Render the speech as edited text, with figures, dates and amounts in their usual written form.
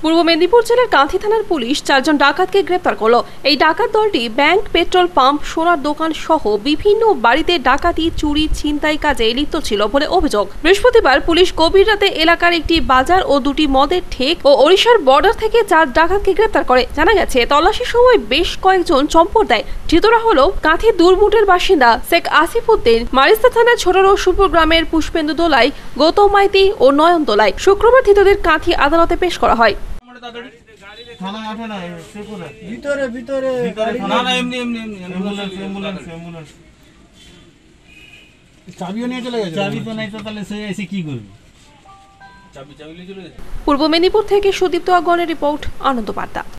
পূর্ব মেদিনীপুর জেলার কাঁথি থানার পুলিশ 4 জন ডাকাতকে গ্রেপ্তার করলো। এই ডাকাত দলটি ব্যাংক, পেট্রোল পাম্প, সোনার দোকান সহ বিভিন্ন বাড়িতে ডাকাতি, চুরি, ছিনতাই কাজে লিপ্ত ছিল বলে অভিযোগ। বৃহস্পতিবার পুলিশ গভীর রাতে এলাকার একটি বাজার ও দুটি মদের ঠেক ও ওড়িশার বর্ডার থেকে 4 ডাকাতকে গ্রেপ্তার করে। জানা গেছে, তল্লাশির সময় বেশ কয়েকজন চম্পট দেয়। ধৃতরা হলো কাঁথি দুরমুটের বাসিন্দা শেখ আসিফ উদ্দিন, মারিস্তা থানার ছোট রসুলপুর গ্রামের পুষ্পেন্দু দোলাই, গৌতম মাইতি ও নয়ন দোলাই। শুক্রবার ধৃতদের কাঁথি আদালতে পেশ করা হয়। ভিতরে ভিতরে চাবিও নিয়ে চলে গেছে। চাবি তো নাই তো তাহলে সে এসে কি করবে? পূর্ব মেদিনীপুর থেকে সুদীপ্ত আগনের রিপোর্ট, আনন্দ বার্তা।